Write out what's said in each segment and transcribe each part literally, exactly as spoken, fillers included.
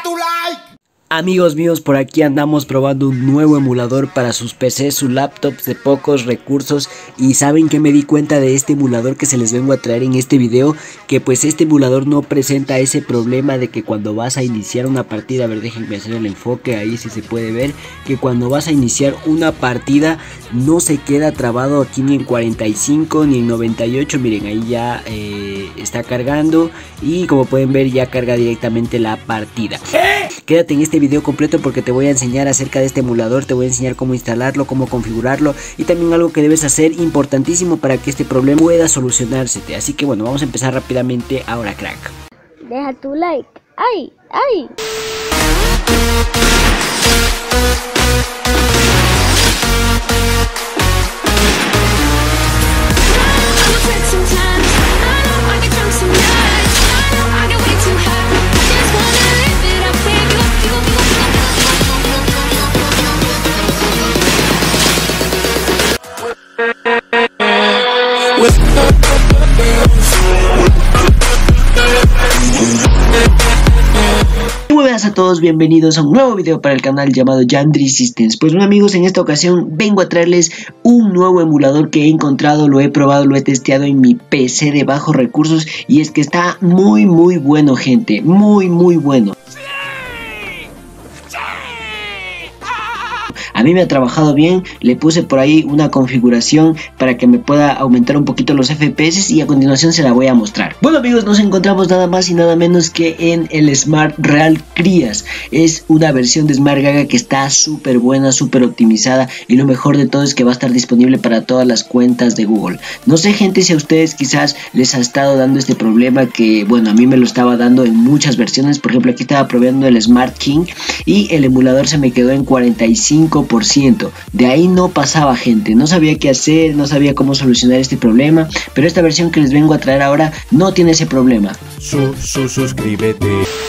tu like. Amigos míos, por aquí andamos probando un nuevo emulador para sus P Cs, sus laptops de pocos recursos. Y saben que me di cuenta de este emulador que se les vengo a traer en este video, que pues este emulador no presenta ese problema de que cuando vas a iniciar una partida, a ver, déjenme hacer el enfoque ahí si se puede ver, que cuando vas a iniciar una partida no se queda trabado aquí ni en cuarenta y cinco ni en noventa y ocho. Miren, ahí ya eh, está cargando y como pueden ver ya carga directamente la partida. Quédate en este video completo porque te voy a enseñar acerca de este emulador, te voy a enseñar cómo instalarlo, cómo configurarlo y también algo que debes hacer importantísimo para que este problema pueda solucionársete. Así que bueno, vamos a empezar rápidamente ahora, crack. Deja tu like. ¡Ay! ¡Ay! Muy buenas a todos, bienvenidos a un nuevo video para el canal llamado Yandri Systems. Pues bueno amigos, en esta ocasión vengo a traerles un nuevo emulador que he encontrado, lo he probado, lo he testeado en mi P C de bajos recursos y es que está muy muy bueno, gente, muy muy bueno. A mí me ha trabajado bien, le puse por ahí una configuración para que me pueda aumentar un poquito los F P S y a continuación se la voy a mostrar. Bueno amigos, nos encontramos nada más y nada menos que en el Smart Real Crías. Es una versión de SmartGaga que está súper buena, súper optimizada y lo mejor de todo es que va a estar disponible para todas las cuentas de Google. No sé gente si a ustedes quizás les ha estado dando este problema que bueno, a mí me lo estaba dando en muchas versiones. Por ejemplo, aquí estaba probando el Smart King y el emulador se me quedó en cuarenta y cinco por ciento. De ahí no pasaba, gente, no sabía qué hacer, no sabía cómo solucionar este problema, pero esta versión que les vengo a traer ahora no tiene ese problema. Su, su, suscríbete.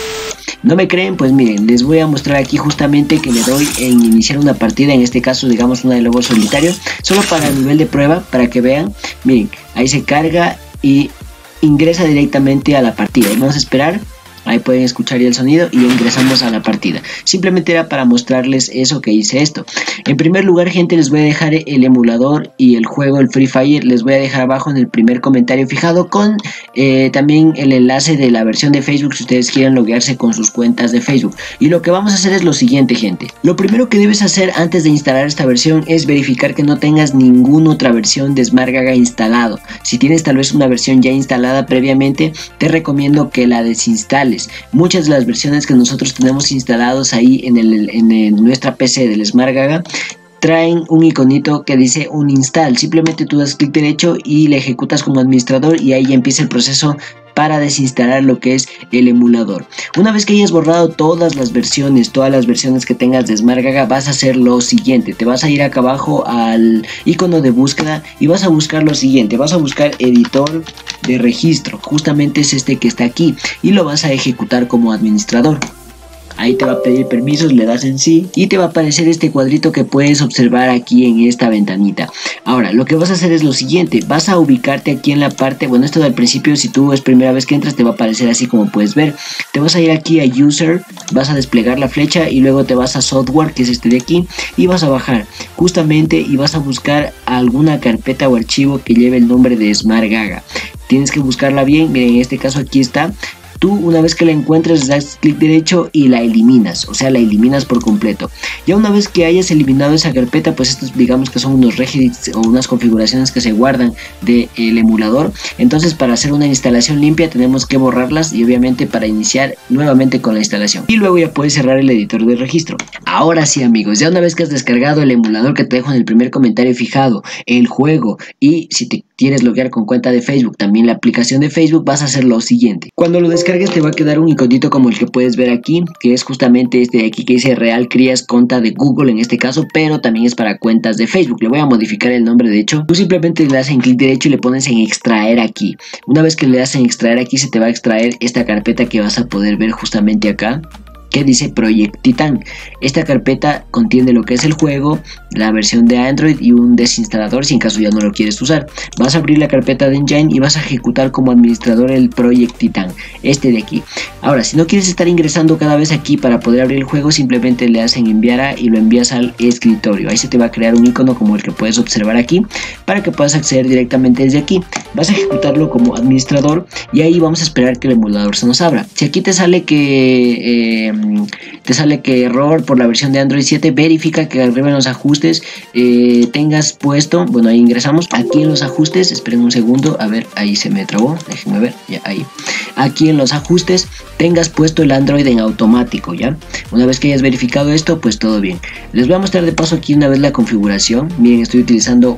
¿No me creen? Pues miren, les voy a mostrar aquí justamente que le doy en iniciar una partida, en este caso digamos una de lobo solitario, solo para el nivel de prueba, para que vean. Miren, ahí se carga y ingresa directamente a la partida. Vamos a esperar. Ahí pueden escuchar ya el sonido y ingresamos a la partida. Simplemente era para mostrarles eso que hice esto. En primer lugar, gente, les voy a dejar el emulador y el juego, el Free Fire. Les voy a dejar abajo en el primer comentario fijado con eh, también el enlace de la versión de Facebook si ustedes quieren loguearse con sus cuentas de Facebook. Y lo que vamos a hacer es lo siguiente, gente. Lo primero que debes hacer antes de instalar esta versión es verificar que no tengas ninguna otra versión de SmartGaga instalado. Si tienes tal vez una versión ya instalada previamente, te recomiendo que la desinstales. Muchas de las versiones que nosotros tenemos instalados ahí en, el, en el, nuestra P C del SmartGaga traen un iconito que dice un install. Simplemente tú das clic derecho y le ejecutas como administrador y ahí ya empieza el proceso para desinstalar lo que es el emulador. Una vez que hayas borrado todas las versiones, todas las versiones que tengas de SmartGaga, vas a hacer lo siguiente. Te vas a ir acá abajo al icono de búsqueda y vas a buscar lo siguiente. Vas a buscar editor de registro. Justamente es este que está aquí y lo vas a ejecutar como administrador. Ahí te va a pedir permisos, le das en sí y te va a aparecer este cuadrito que puedes observar aquí en esta ventanita. Ahora, lo que vas a hacer es lo siguiente, vas a ubicarte aquí en la parte, bueno, esto al principio, si tú es primera vez que entras, te va a aparecer así como puedes ver. Te vas a ir aquí a User, vas a desplegar la flecha y luego te vas a Software, que es este de aquí, y vas a bajar justamente y vas a buscar alguna carpeta o archivo que lleve el nombre de SmartGaga. Tienes que buscarla bien, miren, en este caso aquí está. Tú una vez que la encuentres das clic derecho y la eliminas, o sea la eliminas por completo. Ya una vez que hayas eliminado esa carpeta, pues estos digamos que son unos regedits o unas configuraciones que se guardan del emulador. Entonces para hacer una instalación limpia tenemos que borrarlas y obviamente para iniciar nuevamente con la instalación. Y luego ya puedes cerrar el editor de registro. Ahora sí amigos, ya una vez que has descargado el emulador que te dejo en el primer comentario fijado, el juego y si te quieres loguear con cuenta de Facebook, también la aplicación de Facebook, vas a hacer lo siguiente. Cuando lo descargues te va a quedar un iconito como el que puedes ver aquí, que es justamente este de aquí que dice Real Crías cuenta de Google en este caso, pero también es para cuentas de Facebook. Le voy a modificar el nombre de hecho. Tú simplemente le das en clic derecho y le pones en extraer aquí. Una vez que le das en extraer aquí se te va a extraer esta carpeta que vas a poder ver justamente acá, que dice Project Titan. Esta carpeta contiene lo que es el juego, la versión de Android y un desinstalador si en caso ya no lo quieres usar. Vas a abrir la carpeta de Engine y vas a ejecutar como administrador el Project Titan, este de aquí. Ahora, si no quieres estar ingresando cada vez aquí para poder abrir el juego, simplemente le das en enviar a y lo envías al escritorio. Ahí se te va a crear un icono como el que puedes observar aquí para que puedas acceder directamente desde aquí. Vas a ejecutarlo como administrador y ahí vamos a esperar que el emulador se nos abra. Si aquí te sale que eh, te sale que error por la versión de Android siete, verifica que arriba en los ajustes eh, tengas puesto, bueno, ahí ingresamos aquí en los ajustes, esperen un segundo, a ver, ahí se me trabó, déjenme ver, ya ahí, aquí en los ajustes tengas puesto el Android en automático, ya. Una vez que hayas verificado esto, pues todo bien. Les voy a mostrar de paso aquí una vez la configuración. Miren, estoy utilizando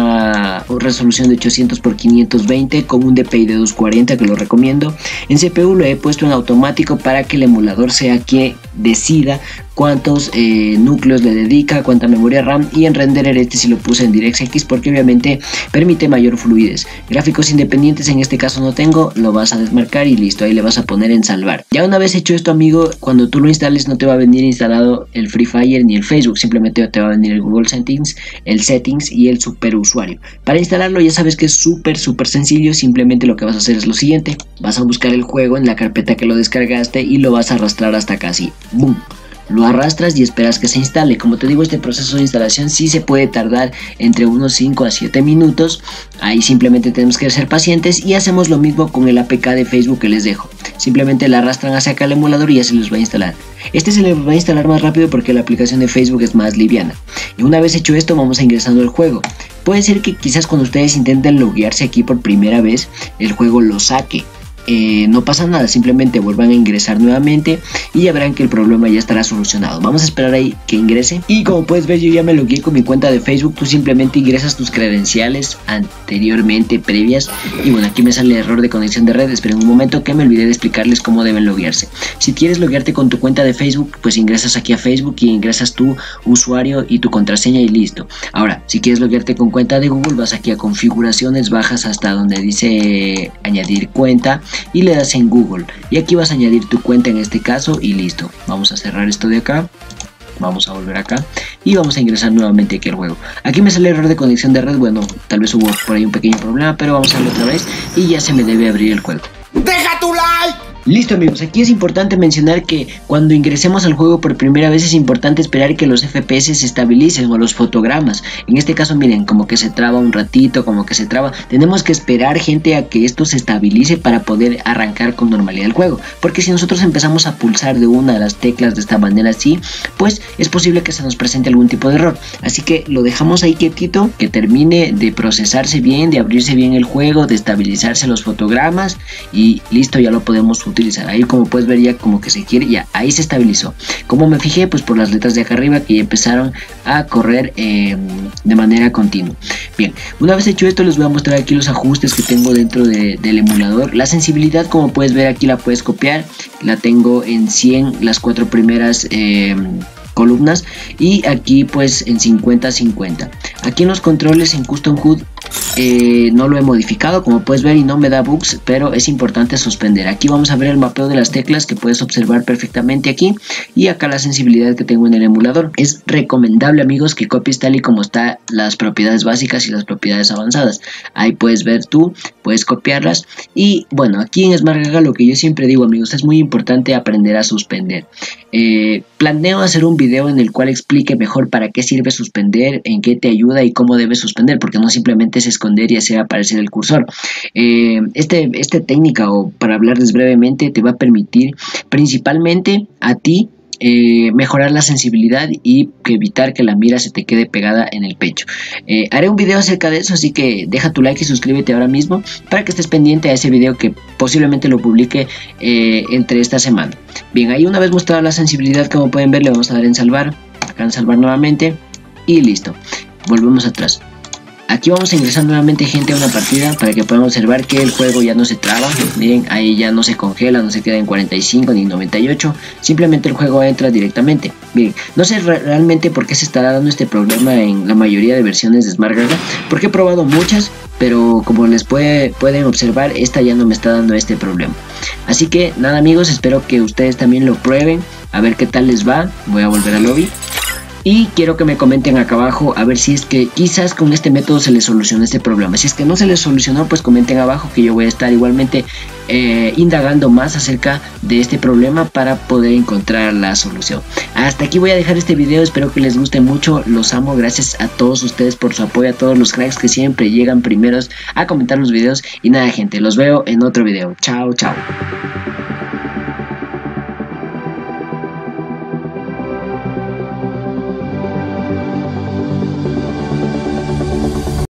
una resolución de ochocientos por quinientos veinte con un D P I de doscientos cuarenta que lo recomiendo. En C P U lo he puesto en automático para que el emulador sea quien decida cuántos eh, núcleos le dedica, cuánta memoria RAM, y en renderer este si lo puse en DirectX porque obviamente permite mayor fluidez. Gráficos independientes en este caso no tengo, lo vas a desmarcar y listo, ahí le vas a poner en salvar. Ya una vez hecho esto, amigo, cuando tú lo instales no te va a venir instalado el Free Fire ni el Facebook, simplemente te va a venir el Google Settings, el Settings y el superusuario. Para instalarlo ya sabes que es súper súper sencillo, simplemente lo que vas a hacer es lo siguiente: vas a buscar el juego en la carpeta que lo descargaste y lo vas a arrastrar hasta acá, así, boom. Lo arrastras y esperas que se instale. Como te digo, este proceso de instalación sí se puede tardar entre unos cinco a siete minutos. Ahí simplemente tenemos que ser pacientes y hacemos lo mismo con el A P K de Facebook que les dejo. Simplemente la arrastran hacia acá al emulador y ya se les va a instalar. Este se les va a instalar más rápido porque la aplicación de Facebook es más liviana. Y una vez hecho esto, vamos a ingresando al juego. Puede ser que quizás cuando ustedes intenten loguearse aquí por primera vez, el juego lo saque. Eh, no pasa nada, simplemente vuelvan a ingresar nuevamente y ya verán que el problema ya estará solucionado. Vamos a esperar ahí que ingrese. Y como puedes ver, yo ya me logueé con mi cuenta de Facebook. Tú simplemente ingresas tus credenciales anteriormente previas. Y bueno, aquí me sale error de conexión de red. Esperen un momento que me olvidé de explicarles cómo deben loguearse. Si quieres loguearte con tu cuenta de Facebook, pues ingresas aquí a Facebook y ingresas tu usuario y tu contraseña y listo. Ahora, si quieres loguearte con cuenta de Google, vas aquí a configuraciones, bajas hasta donde dice añadir cuenta y le das en Google y aquí vas a añadir tu cuenta en este caso y listo. Vamos a cerrar esto de acá, vamos a volver acá y vamos a ingresar nuevamente aquí al juego. Aquí me sale error de conexión de red, bueno, tal vez hubo por ahí un pequeño problema, pero vamos a hacerlo otra vez y ya se me debe abrir el juego. ¡Deja tu like! Listo, amigos, aquí es importante mencionar que cuando ingresemos al juego por primera vez es importante esperar que los F P S se estabilicen o los fotogramas. En este caso, miren, como que se traba un ratito, como que se traba. Tenemos que esperar, gente, a que esto se estabilice para poder arrancar con normalidad el juego. Porque si nosotros empezamos a pulsar de una de las teclas de esta manera así, pues es posible que se nos presente algún tipo de error. Así que lo dejamos ahí quietito, que termine de procesarse bien, de abrirse bien el juego, de estabilizarse los fotogramas y listo, ya lo podemos utilizar. Ahí, como puedes ver, ya como que se quiere, ya ahí se estabilizó. Como me fijé, pues por las letras de acá arriba que ya empezaron a correr eh, de manera continua. Bien, una vez hecho esto, les voy a mostrar aquí los ajustes que tengo dentro de, del emulador. La sensibilidad, como puedes ver aquí, la puedes copiar. La tengo en cien, las cuatro primeras eh, columnas, y aquí pues en cincuenta cincuenta. Aquí en los controles en Custom H U D eh, no lo he modificado, como puedes ver, y no me da bugs, pero es importante suspender. Aquí vamos a ver el mapeo de las teclas que puedes observar perfectamente aquí, y acá la sensibilidad que tengo en el emulador. Es recomendable, amigos, que copies tal y como está las propiedades básicas y las propiedades avanzadas. Ahí puedes ver tú, puedes copiarlas. Y bueno, aquí en SmartGaga lo que yo siempre digo, amigos, es muy importante aprender a suspender. Eh, planeo hacer un video en el cual explique mejor para qué sirve suspender, en qué te ayuda y cómo debes suspender, porque no simplemente es esconder y hacer aparecer el cursor. Eh, este, esta técnica, o para hablarles brevemente, te va a permitir principalmente a ti Eh, mejorar la sensibilidad y que evitar que la mira se te quede pegada en el pecho. Eh, haré un video acerca de eso, así que deja tu like y suscríbete ahora mismo para que estés pendiente a ese video que posiblemente lo publique eh, entre esta semana. Bien, ahí una vez mostrada la sensibilidad, como pueden ver, le vamos a dar en salvar, acá en salvar nuevamente y listo. Volvemos atrás. Aquí vamos a ingresar nuevamente, gente, a una partida para que puedan observar que el juego ya no se traba. Miren, ahí ya no se congela, no se queda en cuarenta y cinco ni noventa y ocho. Simplemente el juego entra directamente. Bien, no sé re realmente por qué se estará dando este problema en la mayoría de versiones de SmartGaga, porque he probado muchas, pero como les puede, pueden observar, esta ya no me está dando este problema. Así que nada, amigos, espero que ustedes también lo prueben a ver qué tal les va. Voy a volver al lobby. Y quiero que me comenten acá abajo a ver si es que quizás con este método se les soluciona este problema. Si es que no se les solucionó, pues comenten abajo que yo voy a estar igualmente eh, indagando más acerca de este problema para poder encontrar la solución. Hasta aquí voy a dejar este video, espero que les guste mucho, los amo, gracias a todos ustedes por su apoyo, a todos los cracks que siempre llegan primeros a comentar los videos. Y nada gente, los veo en otro video, chao chao.